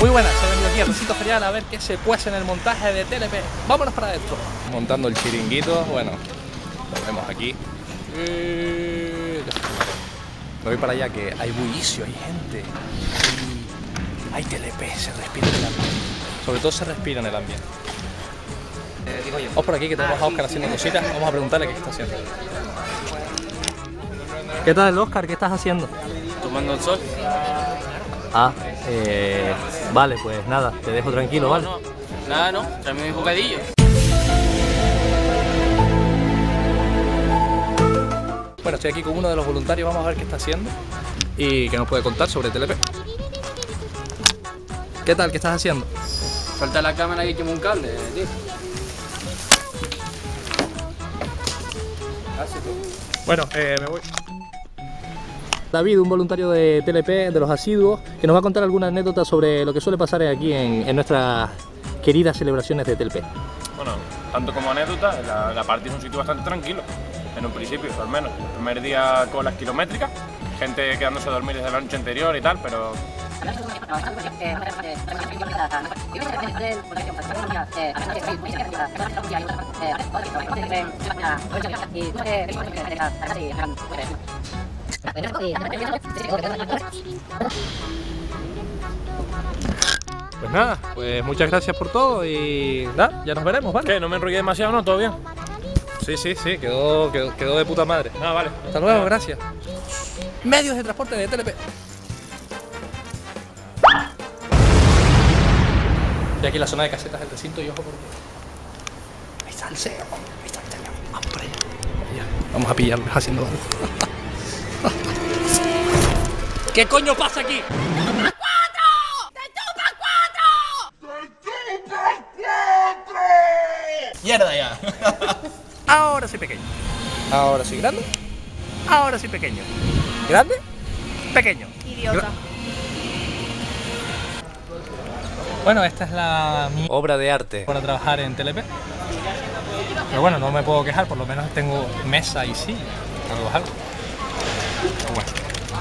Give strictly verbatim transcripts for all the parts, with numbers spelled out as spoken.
Muy buenas, he venido aquí al recinto ferial a ver qué se cuece en el montaje de T L P. Vámonos para adentro. Montando el chiringuito, bueno, lo vemos aquí. Me voy para allá que hay bullicio, hay gente, hay, hay T L P, se respira en el ambiente. Sobre todo se respira en el ambiente. Vamos por aquí que tenemos a Oscar haciendo cositas, vamos a preguntarle qué está haciendo. ¿Qué tal, Oscar? ¿Qué estás haciendo? Tomando el sol. Ah, eh, vale, pues nada, te dejo tranquilo, No, ¿vale? no, nada, no, tráeme mi bocadillo. Bueno, estoy aquí con uno de los voluntarios, vamos a ver qué está haciendo y qué nos puede contar sobre T L P. ¿Qué tal? ¿Qué estás haciendo? Falta la cámara que quema un cable, tío. Bueno, eh, me voy. David, un voluntario de T L P, de los asiduos, que nos va a contar alguna anécdota sobre lo que suele pasar aquí en, en nuestras queridas celebraciones de T L P. Bueno, tanto como anécdota, la, la party es un sitio bastante tranquilo, en un principio, al menos. El primer día colas kilométricas, gente quedándose a dormir desde la noche anterior y tal, pero... Pues nada, pues muchas gracias por todo y nada, ya nos veremos, ¿vale? ¿Qué? ¿No me enrollé demasiado? ¿No? ¿Todo bien? Sí, sí, sí, quedó, quedó, quedó de puta madre. Ah, vale. Hasta luego, gracias. Medios de transporte de T L P. Y aquí la zona de casetas del recinto y ojo por... Ahí está el C E O, ahí está el C E O. Vamos para allá. Allá. Vamos a pillarlos haciendo algo. ¿Qué coño pasa aquí? ¡Mierda ya! Ahora sí pequeño. Ahora sí grande. Ahora sí pequeño. ¿Grande? Pequeño. Idiota. Gra bueno, esta es la mi obra de arte para trabajar en T L P. Pero bueno, no me puedo quejar, por lo menos tengo mesa y silla. Algo es algo. Pero bueno.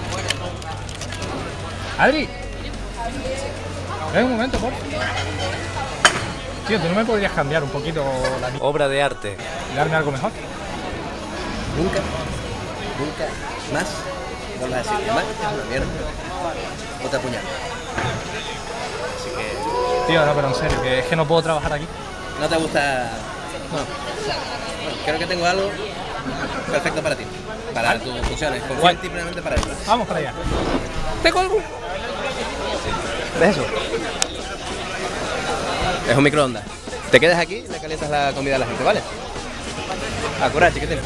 Adri, ven un momento, por favor. Tío, ¿tú no me podrías cambiar un poquito la obra de arte y darme algo mejor? Nunca, nunca más vuelvas a decir que más es una mierda o te apuñalo. Así que... Tío, no, pero en serio, que es que no puedo trabajar aquí. ¿No te gusta? No. Bueno, creo que tengo algo perfecto para ti, para tus funciones. Confío en ti plenamente para ello. Vamos para allá. ¿Tengo algo? ¿Ves eso? Es un microondas. Te quedas aquí y le calientas la comida a la gente, ¿vale? A curar, chiquitín.